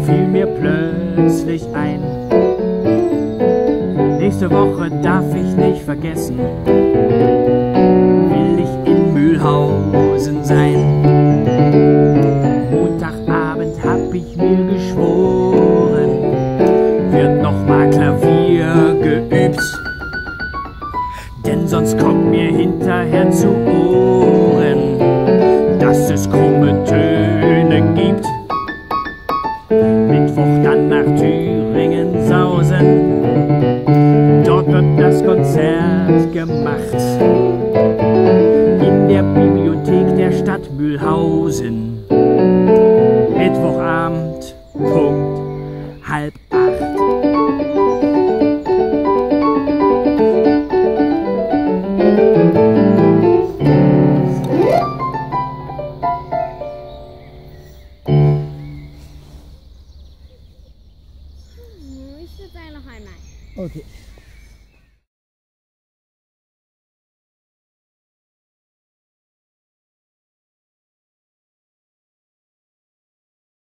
fiel mir plötzlich ein. Nächste Woche darf ich nicht vergessen, will ich in Mühlhausen sein. Montagabend hab ich mir geschworen, wird nochmal Klavier geübt, denn sonst kommt mir hinterher zu Ohren, dass es krumme Töne gibt. Mittwoch dann nach Thüringen sausen, dort wird das Konzert gemacht, in der Bibliothek der Stadt Mühlhausen. Mittwochabend, Punkt 7:30. Ich würde sagen noch einmal. Okay.